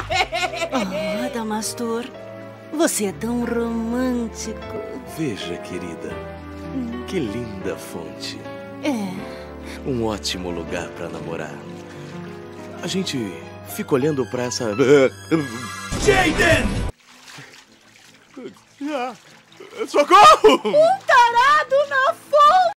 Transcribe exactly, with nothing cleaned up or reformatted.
Oh, Adamastor, você é tão romântico. Veja, querida, que linda fonte. É. Um ótimo lugar para namorar. A gente fica olhando para essa... Jaden! Socorro! Um tarado na fonte!